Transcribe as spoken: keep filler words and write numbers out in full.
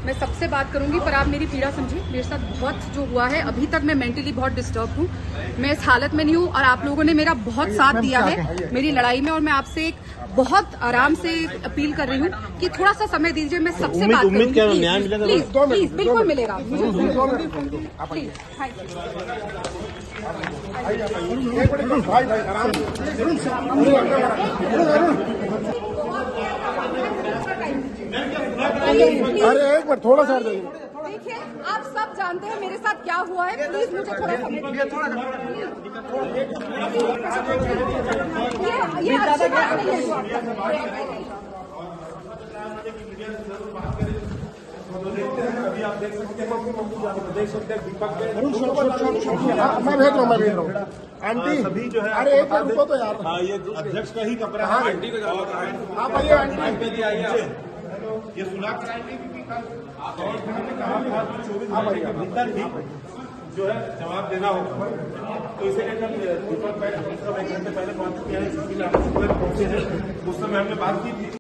मैं सबसे बात करूंगी, पर आप मेरी पीड़ा समझिए। मेरे साथ बहुत जो हुआ है, अभी तक मैं मेंटली बहुत डिस्टर्ब हूँ। मैं इस हालत में नहीं हूँ और आप लोगों ने मेरा बहुत साथ दिया है मेरी लड़ाई में, और मैं आपसे एक बहुत आराम से अपील कर रही हूँ कि थोड़ा सा समय दीजिए। मैं सबसे बात करूंगी, प्लीज प्लीज, बिल्कुल मिलेगा मुझे, प्लीज। अरे एक बार थोड़ा सा देखिए, आप सब जानते हैं मेरे साथ क्या हुआ है। प्लीज मुझे थोड़ा समय ये ये अच्छी बात नहीं है जो आप कर रहे हैं। अभी आप देख सकते हैं, देख सकते हैं दीपक मैं भेज रहा हूँ मैं भेज रहा हूँ आंटी सभी जो है। अरे एक बार रुको तो यार। हाँ, ये अध्यक्ष का ही कपड़ा है। आंटी को आप आइए आंटी, ये सुना कराएंगे क्योंकि कल कहा था चौबीस घंटे के भीतर ही जो है जवाब देना होगा। तो इसे लेकर दीपक पहले एक घंटे पहले पहुंच चुके हैं, पहुंचे हैं। उस समय हमने बात की थी।